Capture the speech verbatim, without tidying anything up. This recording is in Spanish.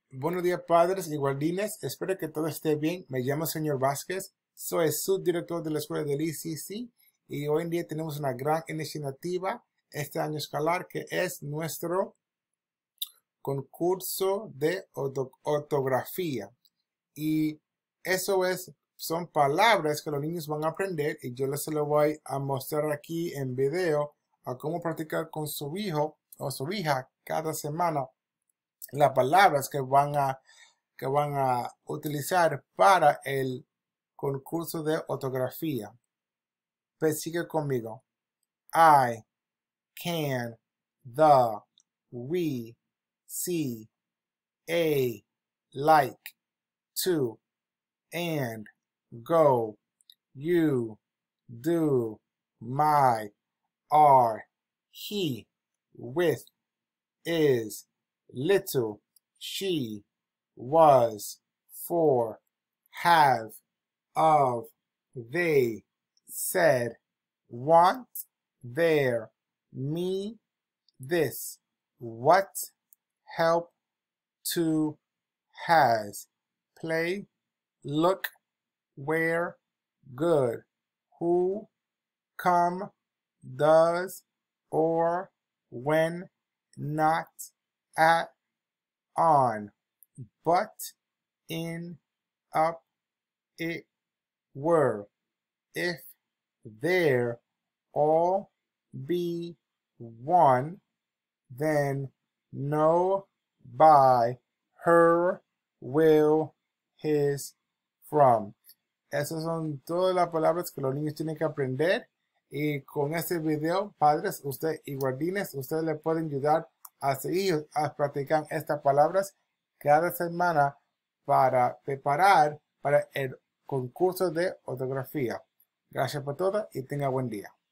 Buenos días, padres y guardianes. Espero que todo esté bien. Me llamo señor Vázquez. Soy subdirector de la escuela del I C C y hoy en día tenemos una gran iniciativa este año escolar que es nuestro concurso de orto- ortografía. Y eso es, son palabras que los niños van a aprender y yo les lo voy a mostrar aquí en video a cómo practicar con su hijo o su hija cada semana las palabras que van a que van a utilizar para el concurso de ortografía. Pues sigue conmigo. I, can, the, we, see, a, like, to, and, go, you, do, my, are, he, with, is, little, she, was, for, have, of, they, said, want, there, me, this, what, help, to, has, play, look, where, good, who, come, does, or, when, not, at, on, but, in, up, it, were, if, there, all, be, one, then, no, by, her, will, his, from. Esas son todas las palabras que los niños tienen que aprender. Y con este video, padres, usted y guardianes, ustedes le pueden ayudar a seguir a practicar estas palabras cada semana para preparar para el concurso de ortografía. Gracias por todo y tenga buen día.